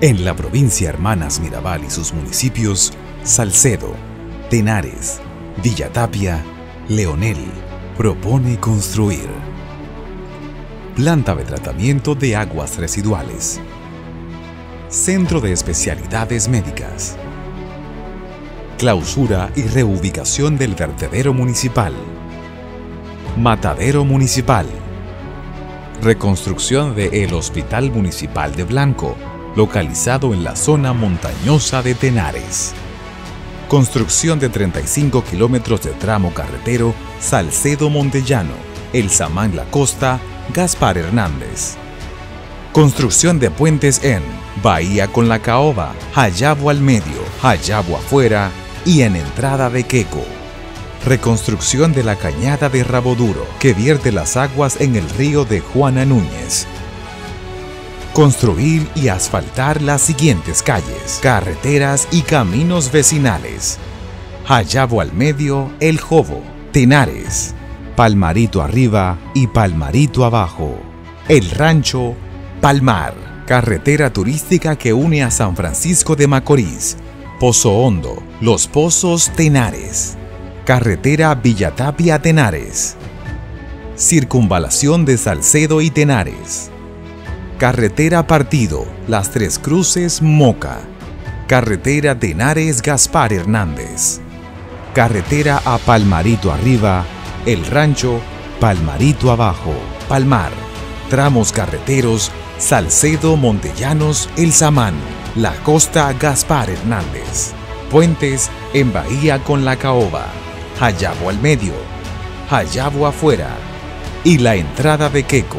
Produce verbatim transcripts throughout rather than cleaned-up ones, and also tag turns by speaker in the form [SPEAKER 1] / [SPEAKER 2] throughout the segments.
[SPEAKER 1] En la provincia Hermanas Mirabal y sus municipios, Salcedo, Tenares, Villa Tapia, Leonel, propone construir planta de tratamiento de aguas residuales, centro de especialidades médicas, clausura y reubicación del vertedero municipal, matadero municipal, reconstrucción del Hospital Municipal de Blanco, localizado en la zona montañosa de Tenares. Construcción de treinta y cinco kilómetros de tramo carretero Salcedo-Montellano, El Samán La Costa, Gaspar Hernández. Construcción de puentes en Bahía con la Caoba, Jayabo al medio, Jayabo afuera y en entrada de Queco. Reconstrucción de la cañada de Raboduro, que vierte las aguas en el río de Juana Núñez. Construir y asfaltar las siguientes calles, carreteras y caminos vecinales: Jayabo al medio, El Jobo, Tenares, Palmarito arriba y Palmarito abajo, El Rancho, Palmar, carretera turística que une a San Francisco de Macorís, Pozo Hondo, Los Pozos, Tenares, carretera Villa Tapia, Tenares, circunvalación de Salcedo y Tenares, carretera Partido, Las Tres Cruces, Moca, carretera Tenares, Gaspar Hernández, carretera a Palmarito arriba, El Rancho, Palmarito abajo, Palmar, tramos carreteros Salcedo, Montellanos, El Samán, La Costa, Gaspar Hernández, puentes en Bahía con la Caoba, Jayabo al medio, Jayabo afuera y la entrada de Queco.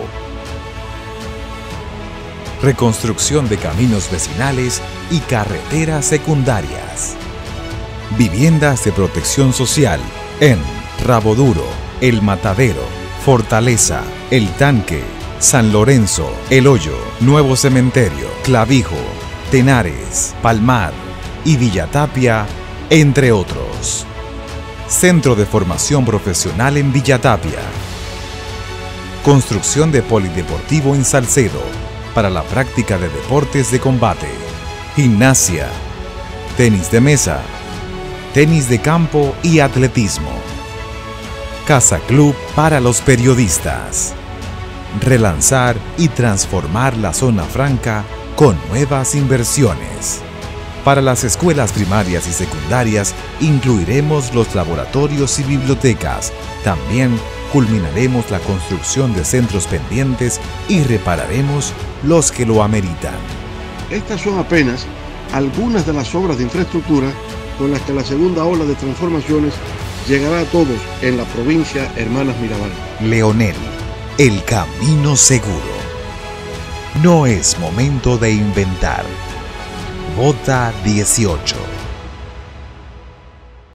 [SPEAKER 1] Reconstrucción de caminos vecinales y carreteras secundarias. Viviendas de protección social en Raboduro, El Matadero, Fortaleza, El Tanque, San Lorenzo, El Hoyo, Nuevo Cementerio, Clavijo, Tenares, Palmar y Villa Tapia, entre otros. Centro de Formación Profesional en Villa Tapia. Construcción de polideportivo en Salcedo para la práctica de deportes de combate, gimnasia, tenis de mesa, tenis de campo y atletismo. Casa Club para los periodistas. Relanzar y transformar la zona franca con nuevas inversiones. Para las escuelas primarias y secundarias incluiremos los laboratorios y bibliotecas. También culminaremos la construcción de centros pendientes y repararemos los que lo ameritan.
[SPEAKER 2] Estas son apenas algunas de las obras de infraestructura con las que la segunda ola de transformaciones llegará a todos en la provincia Hermanas Mirabal.
[SPEAKER 1] Leonel, el camino seguro. No es momento de inventar. Vota dieciocho.